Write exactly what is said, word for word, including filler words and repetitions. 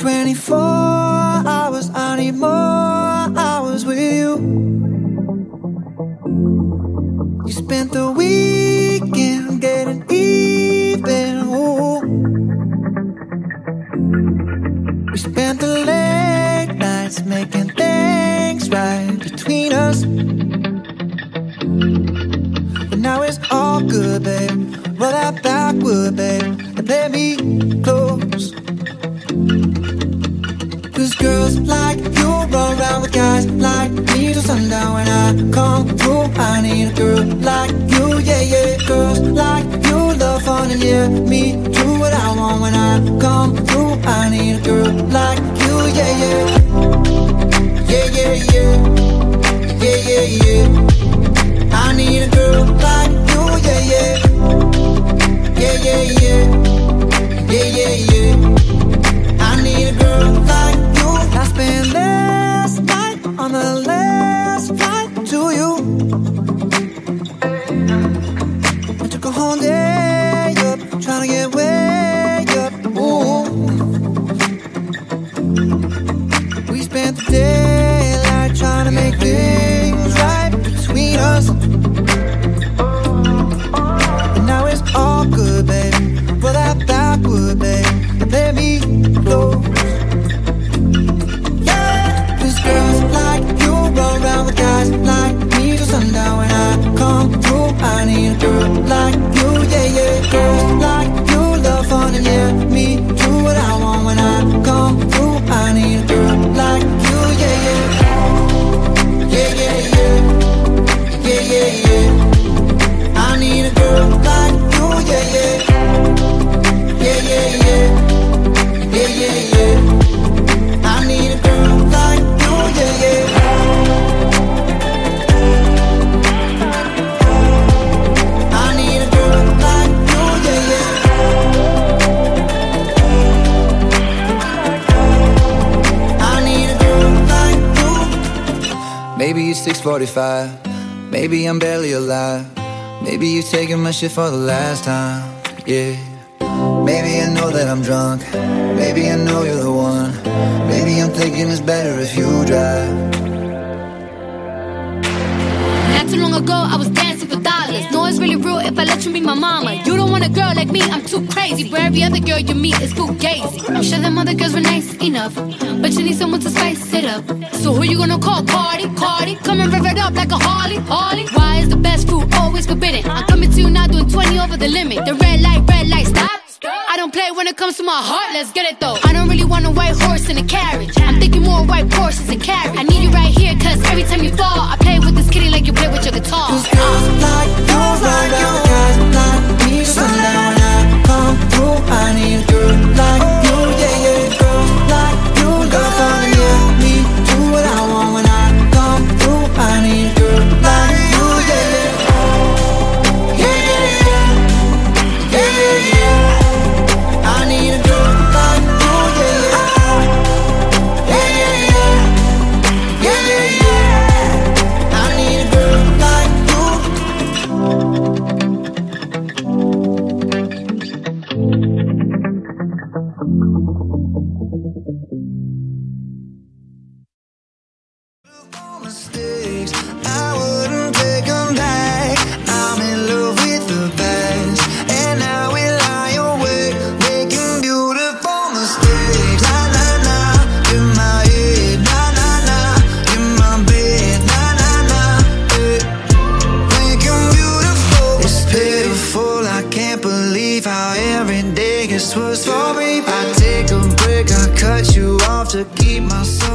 twenty-four hours, I need more hours with you. You spent the weekend getting even, ooh. We spent the late nights making things right between us. But now it's all good, babe. Roll that Backwood, babe, and play me close. Cause girls like you roll around with guys like me till sundown. When I come through, I need a girl like you, yeah, yeah. Girls like you love fun and yeah, me do what I want. When I come through, I need a girl like you, yeah, yeah. Yeah, yeah, yeah. Yeah, yeah, yeah. I need a girl like you, yeah, yeah. Yeah, yeah, yeah. Yeah, yeah, yeah. I need a girl like you. I spent last night on the last flight to you. I took a whole day up, trying to get way up, ooh. We spent the daylight trying to make things right between us. But now it's all good, baby. Roll that Backwood, babe, and play me close. Yeah, cause girls like you roll around with guys like me till sundown. When I come through, I need a girl like you, yeah, yeah. Girls like you love fun and yeah, me do what I want. When I come through, I need a girl like you, yeah, yeah. Yeah, yeah, yeah. Yeah, yeah, yeah. I need a girl like you, yeah, yeah. Yeah, yeah, yeah. Yeah, yeah, yeah. I need a girl like you, yeah, yeah. I need a girl like you, yeah, yeah. I need a girl like you. Maybe it's six forty-five. Maybe I'm barely alive. Maybe you're taking my shit for the last time, yeah. Maybe I know that I'm drunk. Maybe I know you're the one. Maybe I'm thinking it's better if you drive. Not too long ago, I was dancing for dollars. No, it's really real if I let you be my mama. You don't want a girl like me, I'm too crazy. Where every other girl you meet is fugazi. I'm sure them other girls were nice enough, but you need someone to spice it up. So who you gonna call? Cardi, Cardi. Come and rev it up like a Harley, Harley. Why is the best food always forbidden? I'm coming to you now doing twenty over the limit. The red light, red light, stop. I don't play when it comes to my heart, let's get it though. I don't really want a white horse in a carriage. I'm thinking more white horses and carriage. I need you right here, cause every time you fall, I play with this kitty like you play with your guitar. Cause girls like you, like you, guys like me till sundown. When I come through, I need a girl like you, yeah, yeah. Girls like you, love fun and yeah, me do what I want. When I come through, I need a girl like you, yeah, yeah. Yeah, yeah, yeah. Yeah, yeah, yeah. I need a girl like you, yeah, yeah. Yeah, yeah, yeah. Yeah, yeah, yeah. I need a girl like you. Mistakes, I wouldn't take them back. I'm in love with the past, and now we lie awake, making beautiful mistakes. Na na na, in my head, na na na, in my bed, na na na, eh. Making beautiful. It's pitiful, I can't believe how every day gets worse for me. I take a break, I cut you off to keep myself